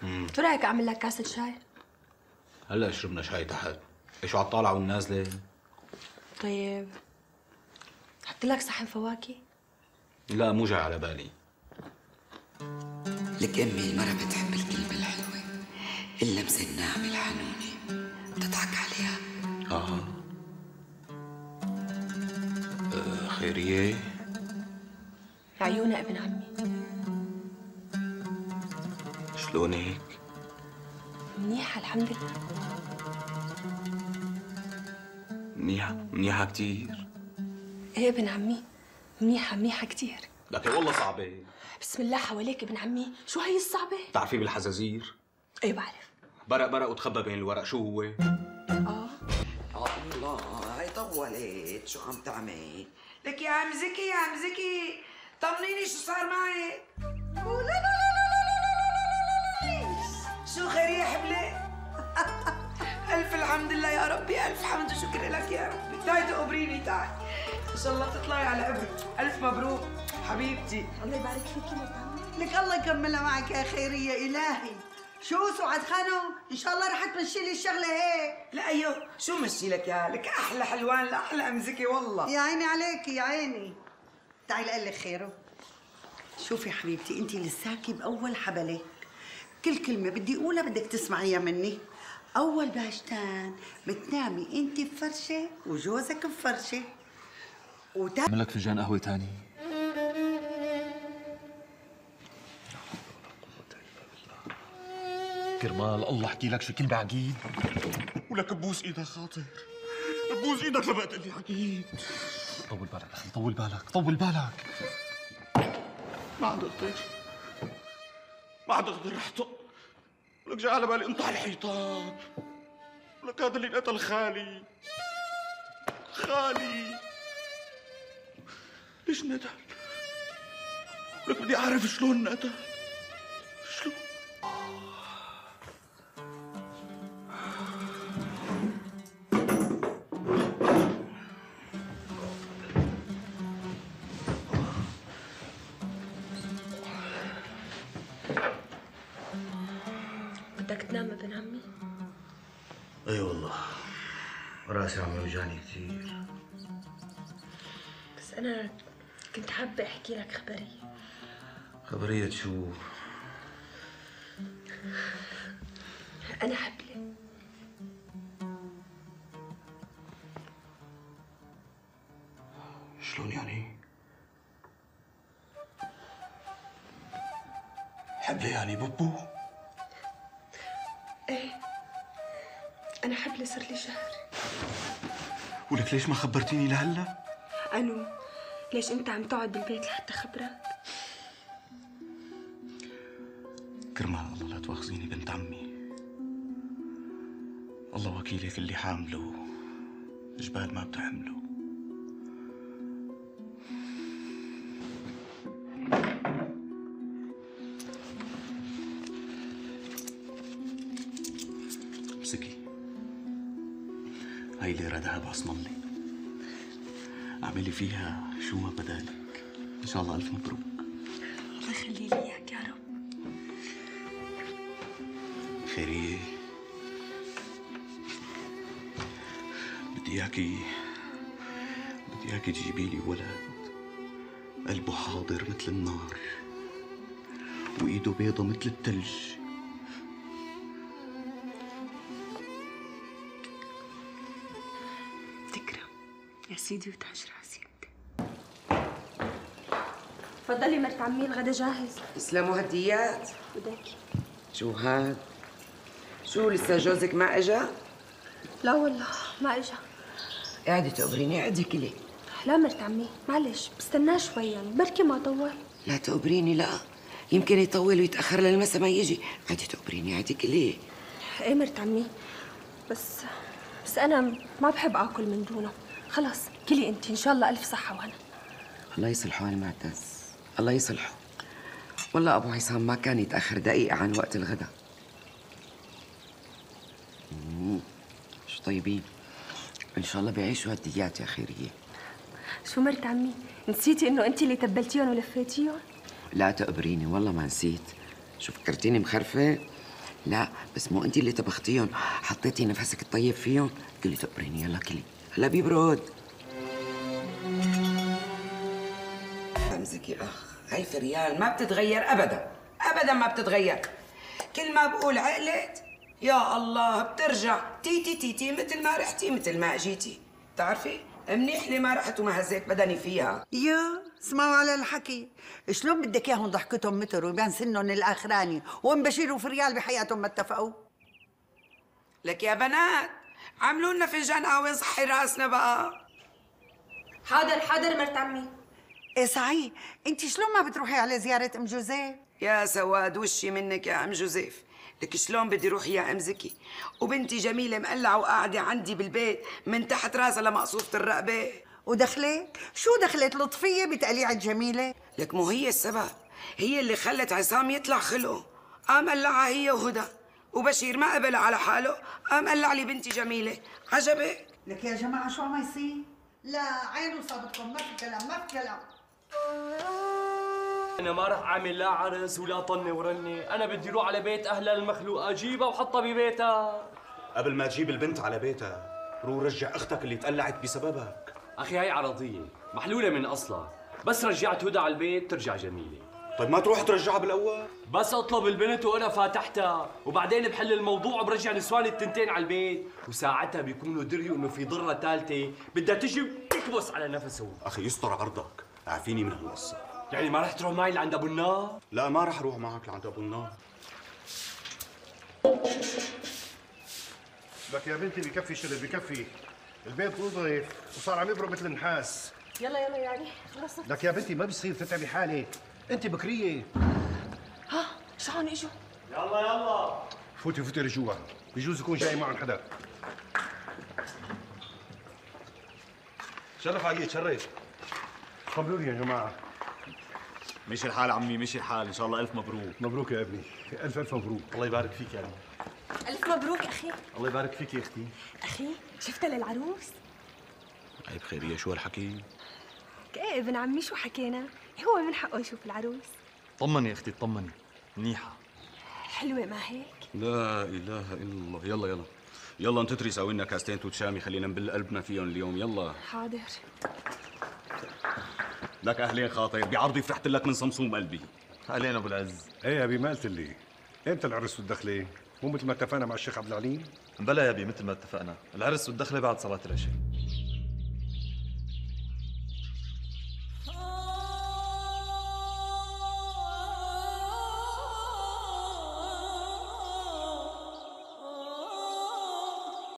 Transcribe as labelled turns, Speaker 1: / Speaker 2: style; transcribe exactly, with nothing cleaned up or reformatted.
Speaker 1: شو رايك اعمل لك كاسه شاي؟
Speaker 2: هلا شربنا شاي تحت، ايش على الطالعه والنازله؟
Speaker 1: طيب حط لك صحن فواكه؟
Speaker 2: لا مو جاي على بالي.
Speaker 3: لك امي المرة بتحب الكلمة الحلوة، اللمسة الناعمة الحنونة، بتضحك عليها.
Speaker 2: آه. اه خيرية؟
Speaker 1: عيونها ابن عمي.
Speaker 2: شلونك؟
Speaker 1: منيحة الحمد لله.
Speaker 2: منيحة منيحة كتير.
Speaker 1: ايه ابن عمي، منيحة منيحة كتير.
Speaker 2: لكن والله صعبة.
Speaker 1: بسم الله حواليك ابن عمي، شو هي الصعبة؟
Speaker 2: بتعرفي بالحزازير؟
Speaker 1: ايه بعرف.
Speaker 2: برق برق وتخبى بين الورق، شو هو؟
Speaker 1: اه
Speaker 3: الله هاي طولت، شو عم تعمل؟ لك يا عم زكي يا عم زكي طمنيني شو صار معك؟ لا لا لا لا لا لا شو خير يا حبلة؟ ألف الحمد لله يا ربي، ألف حمد وشكر لك يا ربي. تعي تقبريني تعي، إن شاء الله تطلعي على قبري. ألف مبروك حبيبتي.
Speaker 1: الله يبارك فيكي يا عمي.
Speaker 4: لك الله يكملها معك يا خيرية إلهي. شو سعاد خانم؟ إن شاء الله رح تمشي لي الشغلة هيك.
Speaker 3: لا أيوه شو مشي لك يا لك أحلى حلوان لأحلى أمزكي والله.
Speaker 4: يا عيني عليكي يا عيني. تعي لأقول لك خيره. شوفي حبيبتي أنت لساكي بأول حبلة، كل كلمة بدي أقولها بدك تسمعيها مني. أول باشتان بتنامي أنت بفرشة وجوزك بفرشة وتا
Speaker 2: اعمل لك فنجان قهوة تاني. كرمال الله احكي لك شي كلمة عقيد ولك ببوس ايدك خاطر، ببوس ايدك لما تقول لي عقيد. طول بالك اخي، طول بالك طول بالك. ما عاد اقدر ما عاد اقدر احطق. لك جاي على بالي انطح الحيطان. لك هذا اللي قتل خالي. خالي ليش ندل؟ لك بدي اعرف شلون ندل. شلون؟
Speaker 1: بدك تنام ابن عمي؟
Speaker 5: اي والله راسي عم يوجعني كثير.
Speaker 1: بس أنا كنت حابة أحكي لك خبرية.
Speaker 5: خبرية شو؟
Speaker 1: أنا حبلة.
Speaker 5: شلون يعني؟ حبلة يعني بوبو؟
Speaker 1: إيه أنا حبلة صار لي شهر.
Speaker 5: ولك ليش ما خبرتيني لهلا؟
Speaker 1: أنو ليش أنت عم تقعد بالبيت لحتى خبرك؟
Speaker 5: كرمال الله لا تواخذيني بنت عمي. الله وكيلك اللي حامله جبال ما بتحمله. امسكي هاي ليرة ذهب عصم الله، اعملي فيها شو ما بدالك. ان شاء الله الف مبروك.
Speaker 1: الله يخلي لي إياك يا رب.
Speaker 5: خيرية بدي اياكي بدي اياكي تجيبي لي ولد قلبه حاضر مثل النار وايده بيضة مثل الثلج.
Speaker 1: تكرم يا سيدي وتاج راسي. تفضلي مرت عمي، الغدا جاهز.
Speaker 3: تسلموا هديات.
Speaker 1: بداكي.
Speaker 3: شو هاد؟ شو لسه جوزك ما اجا؟
Speaker 1: لا والله ما اجا.
Speaker 3: قاعدة تقبريني قعدي كلي.
Speaker 1: لا مرت عمي معلش بستناه شوي يعني بركي ما طول.
Speaker 3: لا تقبريني لا، يمكن يطول ويتأخر للمسا ما يجي. قعدي تقبريني قعدي كلي.
Speaker 1: ايه مرت عمي بس بس انا ما بحب اكل من دونه. خلاص كلي انت ان شاء الله الف صحة وهنا.
Speaker 3: الله يصلحه المعتز، الله يصلحه. والله ابو عصام ما كان يتأخر دقيقة عن وقت الغداء. شو طيبين، ان شاء الله بيعيشوا هديات يا خيرية.
Speaker 1: شو مرت عمي نسيتي انه انت اللي تبلتيهم ولفيتيهم؟
Speaker 3: لا تقبريني والله ما نسيت. شو فكرتيني مخرفة؟ لا بس مو انت اللي طبختيهم، حطيتي نفسك الطيب فيهم. قلي تقبريني يلا كلي، هلا بيبرد. امسكي اخ، ألف ريال ما بتتغير ابدا ابدا ما بتتغير. كل ما بقول عقلت يا الله بترجع تيتي تيتي مثل ما رحتي مثل ما اجيتي. بتعرفي منيح لي ما رحت وما هزيت بدني فيها.
Speaker 4: يا اسمعوا على الحكي، شلون بدك اياهم ضحكتهم متر ويبان سنهم الاخراني، وام بشير وفريال بحياتهم ما اتفقوا؟
Speaker 3: لك يا بنات عملوا لنا فنجان قهوه نصحي راسنا بقى.
Speaker 1: حاضر حاضر مرت عمي.
Speaker 4: ايه صحيح، انت شلون ما بتروحي على زياره ام جوزيف؟
Speaker 3: يا سواد وشي منك يا ام جوزيف، لك شلون بدي روح يا ام زكي وبنتي جميله مقلعه وقاعده عندي بالبيت من تحت راسها لمقصوفه الرقبه.
Speaker 4: ودخلت؟ شو دخلت لطفيه بتقليعة جميله؟
Speaker 3: لك مو هي السبب، هي اللي خلت عصام يطلع خلقه. قام قلعها هي وهدى، وبشير ما قبل على حاله، قام قلع لي بنتي جميله. عجبك؟
Speaker 4: لك يا جماعه شو عم يصير؟ لا عينه صابتكم، ما في كلام ما في كلام.
Speaker 6: أنا ما رح أعمل لا عرس ولا طنة ورنة، أنا بدي روح على بيت أهلها المخلوقة، أجيبها وحطها ببيتها.
Speaker 5: قبل ما تجيب البنت على بيتها روح رجع اختك اللي تقلعت بسببك.
Speaker 6: أخي هاي عرضية محلولة من أصلها، بس رجعت هدى على البيت ترجع جميلة.
Speaker 5: طيب ما تروح ترجعها بالاول؟
Speaker 6: بس أطلب البنت وأنا فاتحتها، وبعدين بحل الموضوع وبرجع نسوان التنتين على البيت، وساعتها بيكونوا دريوا إنه في ضرة ثالثة بدها تجي وتكبس على نفسهم.
Speaker 5: اخي يستر عرضك، اعفيني من هالقصة.
Speaker 6: يعني ما رح تروح معي لعند أبو النار؟
Speaker 5: لا ما رح اروح معك لعند ابو النار.
Speaker 7: لك يا بنتي بكفي شرب بكفي، البيت نظيف وصار عم يبرق مثل النحاس.
Speaker 1: يلا يلا يعني خلص.
Speaker 7: لك يا بنتي ما بصير تتعبي حالك، انت بكريه.
Speaker 1: ها شو هون اجوا؟
Speaker 6: يلا يلا
Speaker 7: فوتي فوتي لجوا، بجوز يكون جاي معهم حدا.
Speaker 5: شرف عقيد شرف.
Speaker 7: خبروني يا جماعه.
Speaker 5: مشي الحال عمي مشي الحال، ان شاء الله الف مبروك.
Speaker 7: مبروك يا ابني، الف الف مبروك.
Speaker 5: الله يبارك فيك يا ابني.
Speaker 1: ألف مبروك أخي.
Speaker 5: الله يبارك فيك يا اختي.
Speaker 1: أخي شفتها للعروس؟
Speaker 5: عيب خيريه شو هالحكي؟
Speaker 1: ايه ابن عمي شو حكينا؟ هو من حقه يشوف العروس.
Speaker 5: طمني يا اختي طمني، منيحه.
Speaker 1: حلوة ما هيك؟
Speaker 8: لا اله الا الله. يلا يلا يلا انت تري ساوي لنا كاستين توت شامي، خلينا نبل قلبنا فيهم اليوم. يلا
Speaker 1: حاضر.
Speaker 8: لك اهلين خاطر، بعرضي فرحت لك من صمصوم قلبي.
Speaker 5: علينا ابو العز.
Speaker 7: ايه يا ابي ما قلت لي امتى العرس والدخله؟ مو مثل ما اتفقنا مع الشيخ عبد العليم؟
Speaker 9: بلا يا ابي مثل ما اتفقنا، العرس والدخله بعد صلاه العشاء.